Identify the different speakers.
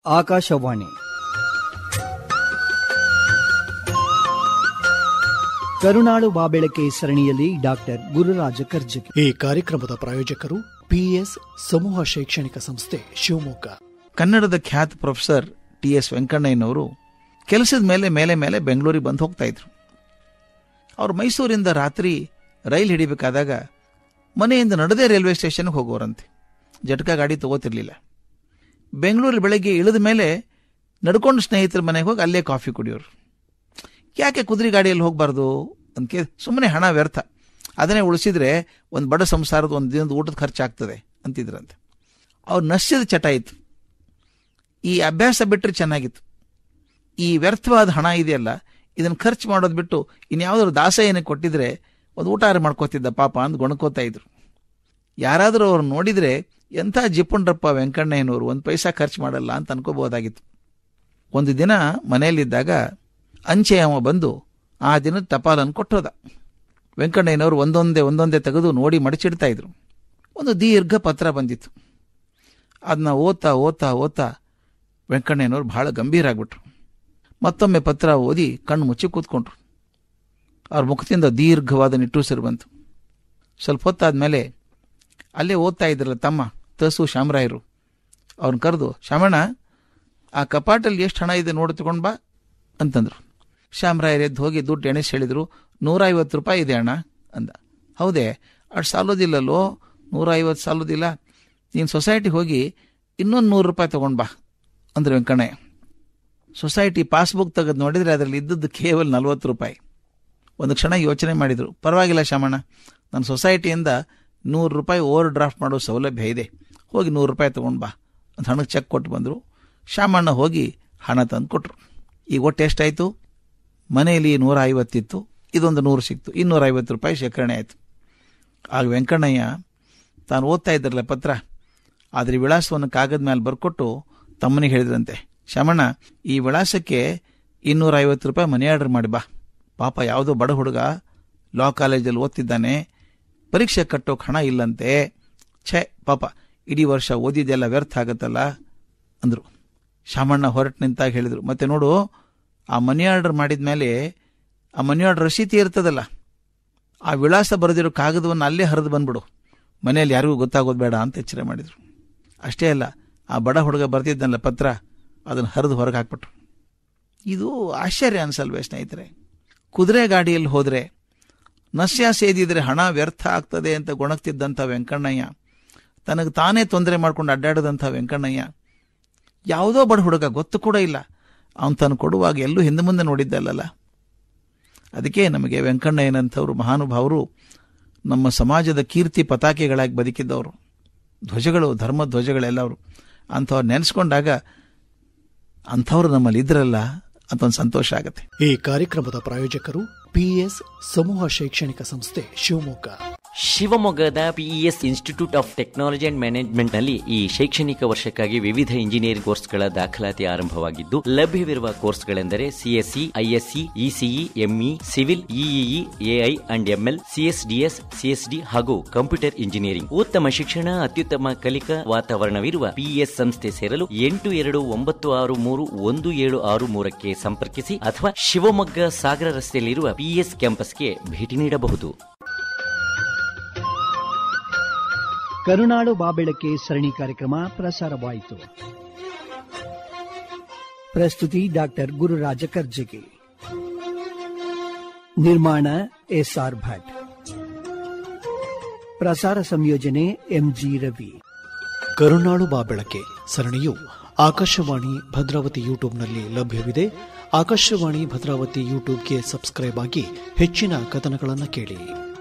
Speaker 1: ಆಕಾಶವಾಣಿ ಕರುನಾಳು ಬಾಬೆಳಕೆ ಸರಣಿಯಲ್ಲಿ ಡಾಕ್ಟರ್ ಗುರುರಾಜ ಕರ್ಜಗಿ.
Speaker 2: ಈ ಕಾರ್ಯಕ್ರಮದ ಪ್ರಾಯೋಜಕರು PS ಸಮೂಹ ಶೈಕ್ಷಣಿಕ ಸಂಸ್ಥೆ ಶಿವಮೊಗ್ಗ.
Speaker 3: ಕನ್ನಡದ ಖ್ಯಾತ ಪ್ರೊಫೆಸರ್ TS ವೆಂಕಣ್ಣಯ್ಯನವರು ಕೆಲಸದ ಮೇಲೆ ಬೆಂಗಳೂರಿಗೆ ಬಂದು ಹೋಗ್ತಾ ಇದ್ರು. ಅವರು ಮೈಸೂರಿಂದ ರಾತ್ರಿ ರೈಲು ಹಿಡಿಬೇಕಾದಾಗ ಮನೆಯಿಂದ ನಡೆದೇ ರೈಲ್ವೆ ಸ್ಟೇಷನ್ಗೆ ಹೋಗೋರಂತೆ. ಜಟಕಾ ಗಾಡಿ ತಗೋತಿರ್ಲಿಲ್ಲ. ಬೆಂಗಳೂರಲ್ಲಿ ಬೆಳಗ್ಗೆ ಇಳಿದ ಮೇಲೆ ನಡ್ಕೊಂಡು ಸ್ನೇಹಿತರ ಮನೆಗೆ ಹೋಗಿ ಅಲ್ಲೇ ಕಾಫಿ ಕುಡಿಯೋರು. ಯಾಕೆ ಕುದುರೆ ಗಾಡಿಯಲ್ಲಿ ಹೋಗಬಾರ್ದು ಅಂತ ಸುಮ್ಮನೆ ಹಣ ವ್ಯರ್ಥ, ಅದನ್ನೇ ಉಳಿಸಿದ್ರೆ ಒಂದು ಬಡ ಸಂಸಾರದ ಒಂದು ದಿನದ ಊಟದ ಖರ್ಚಾಗ್ತದೆ ಅಂತಿದ್ರಂತೆ. ಅವ್ರು ನಶ್ಯದ ಚಟ ಇತ್ತು. ಈ ಅಭ್ಯಾಸ ಬಿಟ್ಟರೆ ಚೆನ್ನಾಗಿತ್ತು. ಈ ವ್ಯರ್ಥವಾದ ಹಣ ಇದೆಯಲ್ಲ, ಇದನ್ನು ಖರ್ಚು ಮಾಡೋದು ಬಿಟ್ಟು ಇನ್ಯಾವುದಾದ್ರು ದಾಸಯ್ಯನಿಗೆ ಕೊಟ್ಟಿದ್ರೆ ಒಂದು ಊಟ ಮಾಡ್ಕೋತಿದ್ದ ಪಾಪ ಅಂತ ಗೊಣಕೋತಾ ಇದ್ರು. ಯಾರಾದರೂ ಅವ್ರು ನೋಡಿದರೆ ಎಂಥ ಜಿಪ್ಪುಂಡ್ರಪ್ಪ ವೆಂಕಣ್ಣಯ್ಯನವರು, ಒಂದು ಪೈಸಾ ಖರ್ಚು ಮಾಡಲ್ಲ ಅಂತ ಅನ್ಕೋಬಹುದಾಗಿತ್ತು. ಒಂದು ದಿನ ಮನೆಯಲ್ಲಿದ್ದಾಗ ಅಂಚೆ ಅವ ಬಂದು ಆ ದಿನದ ಟಪಾಲನ್ನು ಕೊಟ್ಟೋದ. ವೆಂಕಣ್ಣಯ್ಯನವರು ಒಂದೊಂದೇ ತೆಗೆದು ನೋಡಿ ಮಡಚಿಡ್ತಾ ಇದ್ರು. ಒಂದು ದೀರ್ಘ ಪತ್ರ ಬಂದಿತ್ತು. ಅದನ್ನ ಓದ್ತಾ ವೆಂಕಣ್ಣಯ್ಯನವರು ಬಹಳ ಗಂಭೀರ ಆಗ್ಬಿಟ್ರು. ಮತ್ತೊಮ್ಮೆ ಪತ್ರ ಓದಿ ಕಣ್ಣು ಮುಚ್ಚಿ ಕೂತ್ಕೊಂಡ್ರು. ಅವ್ರ ಮುಖದಿಂದ ದೀರ್ಘವಾದ ನಿಟ್ಟುಸಿರು ಬಂತು. ಸ್ವಲ್ಪ ಹೊತ್ತಾದ್ಮೇಲೆ ಅಲ್ಲೇ ಓದ್ತಾ ಇದ್ರಲ್ಲ ತಮ್ಮ ತಸು ಶಾಮರಾಯರು, ಅವ್ರನ್ನ ಕರೆದು, ಶಾಮಣ್ಣ, ಆ ಕಪಾಟಲ್ಲಿ ಎಷ್ಟು ಹಣ ಇದೆ ನೋಡಿ ತಗೊಂಡು ಬಾ ಅಂತಂದ್ರು. ಶಾಮರಾಯರು ಎದ್ದು ಹೋಗಿ ದುಡ್ಡು ಎಣಿಸಿ ಹೇಳಿದ್ರು. 150 ರೂಪಾಯಿ ಇದೆ ಅಣ್ಣ ಅಂದ. ಹೌದೇ, ಅಷ್ಟು ಸಾಲೋದಿಲ್ಲಲ್ಲೋ, 150 ಸಾಲೋದಿಲ್ಲ, ನೀನು ಸೊಸೈಟಿಗೆ ಹೋಗಿ ಇನ್ನೊಂದು 100 ರೂಪಾಯಿ ತಗೊಂಡು ಬಾ ಅಂದ್ರೆ ವೆಂಕಣ್ಣಯ್ಯ. ಸೊಸೈಟಿ ಪಾಸ್ಬುಕ್ ತೆಗೆದು ನೋಡಿದರೆ ಅದರಲ್ಲಿ ಇದ್ದದ್ದು ಕೇವಲ 40 ರೂಪಾಯಿ. ಒಂದು ಕ್ಷಣ ಯೋಚನೆ ಮಾಡಿದರು. ಪರವಾಗಿಲ್ಲ ಶಾಮಣ್ಣ, ನನ್ನ ಸೊಸೈಟಿಯಿಂದ 100 ರೂಪಾಯಿ ಓವರ್ ಡ್ರಾಫ್ಟ್ ಮಾಡೋ ಸೌಲಭ್ಯ ಇದೆ, ಹೋಗಿ 100 ರೂಪಾಯಿ ತೊಗೊಂಡು ಬಾ ಅಂತ ಹಣಕ್ಕೆ ಚೆಕ್ ಕೊಟ್ಟು ಬಂದರು. ಶಾಮಣ್ಣ ಹೋಗಿ ಹಣ ತಂದು ಕೊಟ್ಟರು. ಈಗ ಒಟ್ಟು ಎಷ್ಟಾಯಿತು? ಮನೆಯಲ್ಲಿ 150 ಇತ್ತು, ಇದೊಂದು 100 ಸಿಕ್ತು, 250 ರೂಪಾಯಿ ಶೇಖರಣೆ ಆಯಿತು. ಆಗ ವೆಂಕಣ್ಣಯ್ಯ ತಾನು ಓದ್ತಾ ಇದ್ದರಲ್ಲ ಪತ್ರ, ಅದ್ರ ವಿಳಾಸವನ್ನು ಕಾಗದ ಮೇಲೆ ಬರ್ಕೊಟ್ಟು ತಮ್ಮನಿಗೆ ಹೇಳಿದ್ರಂತೆ, ಶಾಮಣ್ಣ, ಈ ವಿಳಾಸಕ್ಕೆ 250 ರೂಪಾಯಿ ಮನಿ ಆರ್ಡರ್ ಮಾಡಿ ಬಾ. ಪಾಪ ಯಾವುದೋ ಬಡ ಹುಡುಗ ಲಾ ಕಾಲೇಜಲ್ಲಿ ಓದ್ತಿದ್ದಾನೆ, ಪರೀಕ್ಷೆ ಕಟ್ಟೋಕೆ ಹಣ ಇಲ್ಲಂತೆ. ಛೇ ಪಾಪ, ಇಡೀ ವರ್ಷ ಓದಿದ್ದೆಲ್ಲ ವ್ಯರ್ಥ ಆಗತ್ತಲ್ಲ ಅಂದರು. ಶಾಮಣ್ಣ ಹೊರಟು ನಿಂತಾಗ ಹೇಳಿದರು, ಮತ್ತೆ ನೋಡು, ಆ ಮನಿ ಆರ್ಡರ್ ಮಾಡಿದ ಮೇಲೆ ಆ ಮನಿ ಆರ್ಡರ್ ರಸೀತಿ ಇರ್ತದಲ್ಲ, ಆ ವಿಳಾಸ ಬರೆದಿರೋ ಕಾಗದವನ್ನು ಅಲ್ಲೇ ಹರಿದು ಬಂದ್ಬಿಡು, ಮನೆಯಲ್ಲಿ ಯಾರಿಗೂ ಗೊತ್ತಾಗೋದು ಬೇಡ ಅಂತ ಎಚ್ಚರ ಮಾಡಿದರು. ಅಷ್ಟೇ ಅಲ್ಲ, ಆ ಬಡ ಹುಡುಗ ಬರ್ತಿದ್ದಲ್ಲ ಪತ್ರ, ಅದನ್ನು ಹರಿದು ಹೊರಗೆ ಹಾಕ್ಬಿಟ್ರು. ಇದು ಆಶ್ಚರ್ಯ ಅನ್ಸಲ್ವೇ ಸ್ನೇಹಿತರೆ? ಕುದುರೆ ಗಾಡಿಯಲ್ಲಿ ಹೋದರೆ ನಸ್ಯ ಸೇದಿದ್ರೆ ಹಣ ವ್ಯರ್ಥ ಆಗ್ತದೆ ಅಂತ ಗೊಣಗ್ತಿದ್ದಂಥ ವೆಂಕಣ್ಣಯ್ಯ, ತನಗೆ ತಾನೇ ತೊಂದರೆ ಮಾಡ್ಕೊಂಡು ಅಡ್ಡಾಡದಂಥ ವೆಂಕಣ್ಣಯ್ಯ, ಯಾವುದೋ ಬಡ ಹುಡುಗ ಗೊತ್ತು ಕೂಡ ಇಲ್ಲ, ಅವನು ತಾನು ಕೊಡುವಾಗ ಎಲ್ಲೂ ಹಿಂದೆ ಮುಂದೆ ನೋಡಿದ್ದಲ್ಲ. ಅದಕ್ಕೆ ನಮಗೆ ವೆಂಕಣ್ಣಯ್ಯನಂಥವ್ರು ಮಹಾನುಭಾವರು ನಮ್ಮ ಸಮಾಜದ ಕೀರ್ತಿ ಪತಾಕೆಗಳಾಗಿ ಬದುಕಿದ್ದವರು, ಧ್ವಜಗಳು, ಧರ್ಮ ಧ್ವಜಗಳೆಲ್ಲವರು. ಅಂಥವ್ರು ನೆನೆಸ್ಕೊಂಡಾಗ ಅಂಥವ್ರು ನಮ್ಮಲ್ಲಿ ಇದ್ರಲ್ಲ ಅಂತ ಒಂದು ಸಂತೋಷ ಆಗುತ್ತೆ.
Speaker 2: ಈ ಕಾರ್ಯಕ್ರಮದ ಪ್ರಾಯೋಜಕರು PS ಸಮೂಹ ಶೈಕ್ಷಣಿಕ ಸಂಸ್ಥೆ ಶಿವಮೊಗ್ಗ.
Speaker 4: ಶಿವಮೊಗ್ಗದ PES institute of technology and management ನಲ್ಲಿ ಈ ಶೈಕ್ಷಣಿಕ ವರ್ಷಕ್ಕಾಗಿ ವಿವಿಧ ಇಂಜಿನಿಯರಿಂಗ್ ಕೋರ್ಸ್ಗಳ ದಾಖಲಾತಿ ಆರಂಭವಾಗಿದ್ದು, ಲಭ್ಯವಿರುವ ಕೋರ್ಸ್ಗಳೆಂದರೆ CSE, ISE, ECE, ME, civil, EEE, AI and ML, CSDS, CSD ಹಾಗೂ ಕಂಪ್ಯೂಟರ್ ಇಂಜಿನಿಯರಿಂಗ್. ಉತ್ತಮ ಶಿಕ್ಷಣ, ಅತ್ಯುತ್ತಮ ಕಲಿಕಾ ವಾತಾವರಣವಿರುವ PES ಸಂಸ್ಥೆ ಸೇರಲು 8296317663 ಸಂಪರ್ಕಿಸಿ ಅಥವಾ ಶಿವಮೊಗ್ಗ ಸಾಗರ ರಸ್ತೆಯಲ್ಲಿರುವ PES ಕ್ಯಾಂಪಸ್ಗೆ ಭೇಟಿ ನೀಡಬಹುದು.
Speaker 1: ಕರುನಾಳು ಬಾಬೆಳಕೆ ಸರಣಿ ಕಾರ್ಯಕ್ರಮ ಪ್ರಸಾರವಾಯಿತು. ಪ್ರಸ್ತುತಿ ಡಾಕ್ಟರ್ ಗುರುರಾಜ ಕರ್ಜಗಿ. ನಿರ್ಮಾಣ SR ಭಟ್. ಪ್ರಸಾರ ಸಂಯೋಜನೆ MG ರವಿ.
Speaker 2: ಕರುನಾಳು ಬಾಬೆಳಕೆ ಸರಣಿಯು ಆಕಾಶವಾಣಿ ಭದ್ರಾವತಿ ಯೂಟ್ಯೂಬ್ನಲ್ಲಿ ಲಭ್ಯವಿದೆ. ಆಕಾಶವಾಣಿ ಭದ್ರಾವತಿ ಯೂಟ್ಯೂಬ್ಗೆ ಸಬ್ಸ್ಕ್ರೈಬ್ ಆಗಿ ಹೆಚ್ಚಿನ ಕಥನಗಳನ್ನು ಕೇಳಿ.